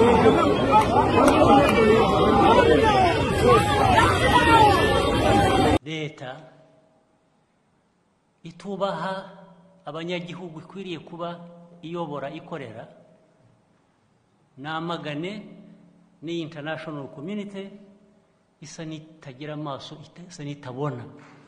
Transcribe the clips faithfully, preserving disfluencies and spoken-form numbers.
leta itubaha abanyagihugu ikwiriye kuba iyobora ikorera namagane ni international community isa nitagira amaso isa nitabona.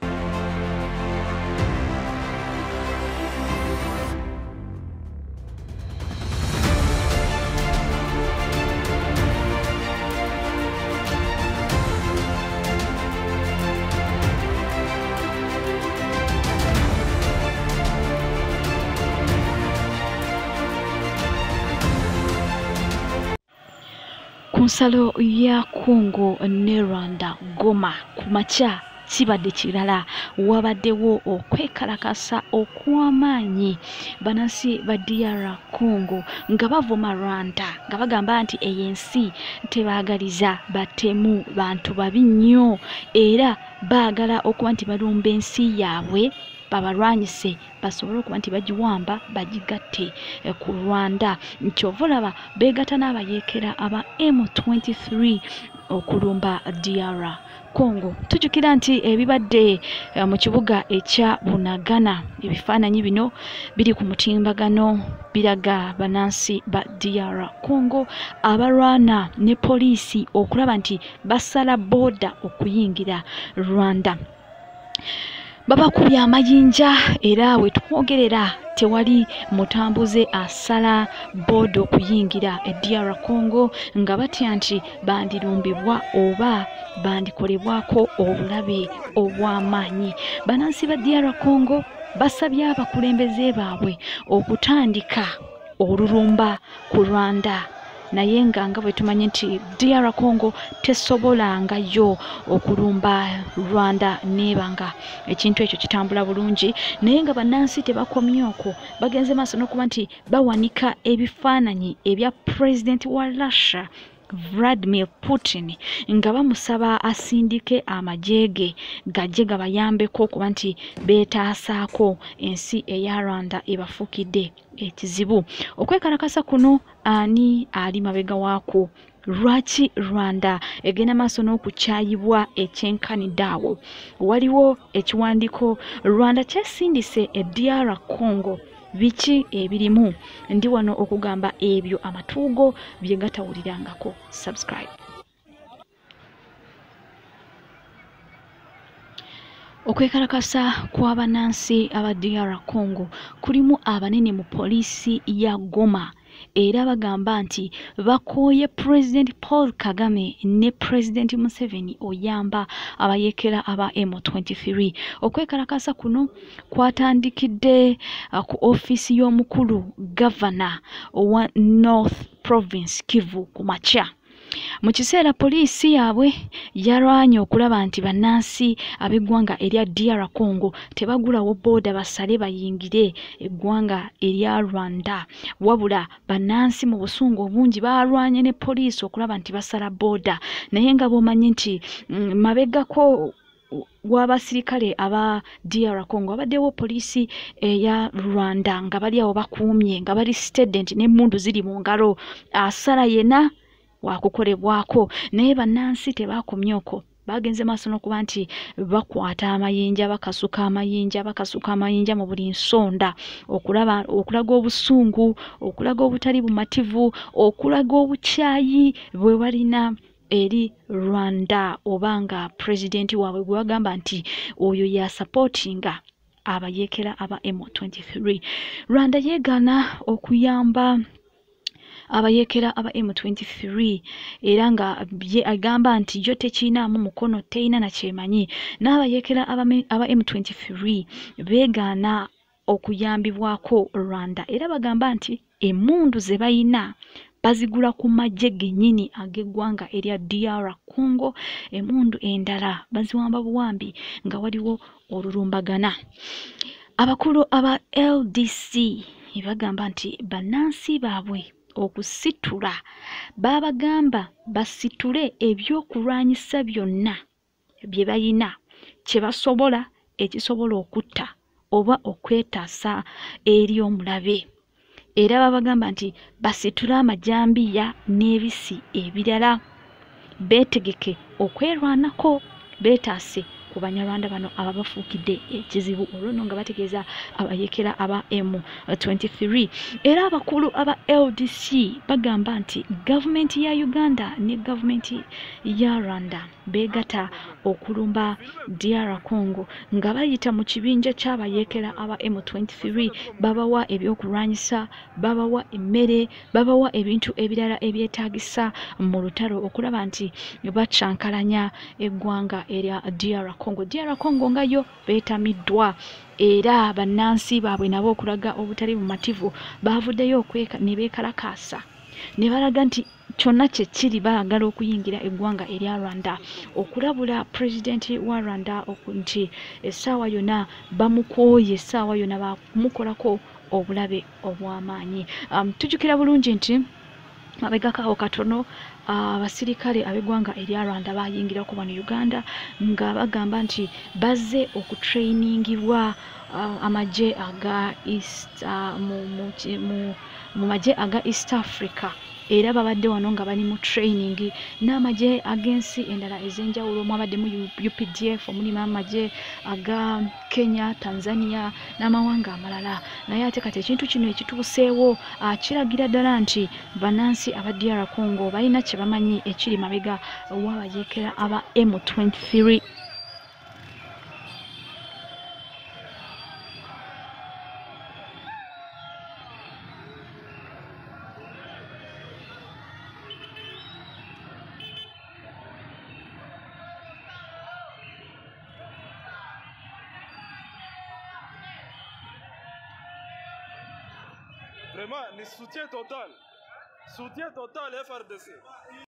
Kunsalo ya Congo ne Rwanda Goma kumacha kibadde kirala wabaddewo okwekalakasa okw'amaanyi banansi ba D R Congo nga bavuma Rwanda nga bagamba nti ensi tebaagaliza batemu bantu babi nnyo era baagala okuba nti balumba ensi yaabwe babalwanyise basobole okuba nti bagiwamba bagigatte ku Rwanda. Nkyovulaba beegata n'abayeekera aba M twenty-three okulumba D R Congo. Tujukira nti ebibadde uh, mu kibuga ekya Bunagana ebifaananyi bino biri ku mutimbagano biraga banansi ba D R Congo abalwana ne poliisi okulaba nti basala boda okuyingira Rwanda. Babakubye amayinja era we twogerera tewali mutambuze asala bodo okuyingira e D R Congo nga batya nti bandirumbibwa oba bandikolebwako obulabe obw'amaanyi. Banansi ba D R Congo basabye abakulembeze baabwe okutandika olulumba ku Rwanda naye nga nga bwe tumanyi nti D R Congo tesobolanga yo okulumba Rwanda nebanga ekintu ekyo kitambula bulungi naye nga bannansi tebakomye okwo bagenze maaso n'okuba nti bawanika ebifaananyi ebya President wa Russia Vladimir Putin nga bamusaba asindike amajege gajje gabayambeko kuba nti beetaasaako ensi eya Rwanda ebafukidde ekizibu. Okwekalakasa kuno ani ali mabega waako? Lwaki Rwanda egenda maaso n'okukyayibwa ekyenkanidaawo? Waliwo ekiwandiiko Rwanda kyesindise e D R Congo. Biki ebirimu? Ndi wano okugamba ebyo amatuugo bye gatawulirangako. Subscribe. Okwekalakasa kw'abanansi aba D R Congo kulimu abanene mu poliisi ya Goma era bagamba nti bakooye President Paul Kagame ne President Museveni oyamba abayeekera aba M twenty-three. Okwekalakasa kuno kwatandikidde uh, ku office y'omukulu Governor wa North Province Kivu kumacha. Mu kiseera poliisi yaabwe yalwanye okulaba nti bannansi ab'eggwanga erya D R Congo tebagulawo booda basale bayingire eggwanga erya Rwanda, wabula bannansi mu busungu obungi balwanye ne poliisi okulaba nti basala booda naye nga bw'omanyi nti mm, mabegako w'abasirikale aba D R Congo abaddewo poliisi eya Rwanda nga bali awo bakuumye nga bali student n'emmundu ziri mu ngalo asala yena wakukolebwako naye bannansi tebakomye okwo bagenze maaso n'okuba nti bakwata amayinja bakasuka amayinja bakasuka amayinja mu buli nsonda okulaba okulaga obusungu okulaga obutali bumativu okulaga obukyayi bwe balina eri Rwanda obanga president waabwe gwe bagamba nti oyo ya supportinga abayeekera aba M twenty-three. Rwanda yeegana okuyamba abayeekera aba M twenty-three era nga agamba nti yo tekiinaamu mukono teina na kyemanyi n'abayeekera aba, aba M twenty-three beegaana okuyambibwako Rwanda era bagamba nti emmundu ze bayina bazigula ku majje gennyini ag'eggwanga erya D R Congo, emmundu endala baziwamba buwambi nga waliwo olulumbagana. Abakulu aba L D C bagamba nti bannansi baabwe okusitula babagamba basitule ebyokulwanyisa byonna bye bayina kye basobola ekisobola okutta oba okwetaasa eri omulabe. era babagamba nti basitule amajambiya n'ebisi ebirala beetegeke okwerwanako beetaase ku banyarwanda bano ababafuukidde ekizibu olwono nga bategeeza abayekera aba M twenty-three. Era abakulu aba L D C bagamba nti gavumenti ya Uganda ne gavumenti ya Rwanda beegata okulumba D R Congo nga bayita mu kibinja ky'abayekera aba M twenty-three, babawa ebyokulwanyisa, babawa emmere, babawa ebintu ebirala ebyetaagisa mu lutalo okulaba nti bacyankalanya eggwanga erya D R Congo. D R Congo nga yo beetamiddwa era bannansi baabwe nabo okulaga obutali bumativu baavuddeyo okweka ne beekalakaasa ne balaga nti kyonna kye kiri baagala okuyingira eggwanga erya Rwanda okulabula pulezidenti wa Rwanda nti essaawa yonna bamukooye, essaawa yonna bamukolako obulabe obw'amaanyi. Um, tujjukira bulungi nti mabegakaawo katono abasirikale uh, ab'eggwanga erya Rwanda bayingira ku bano Uganda nga bagamba nti bazze okutrainingibwa uh, amagye aga East uh, mu, mu, mu, mu magye aga East Africa era babadde wano nga bali mu training n'amagye ag'ensi endala ez'enjawulo mwabaddemu U P D F, mulimu amagye aga Kenya, Tanzania n'amawanga amalala. Naye ate kati ekintu kino ekituuseewo uh, kiragira ddala nti bannansi aba D R Congo balina kye bamanyi ekiri mabega w'abayekera aba M twenty-three. Vraiment, ni soutien total. Soutien total F R D C.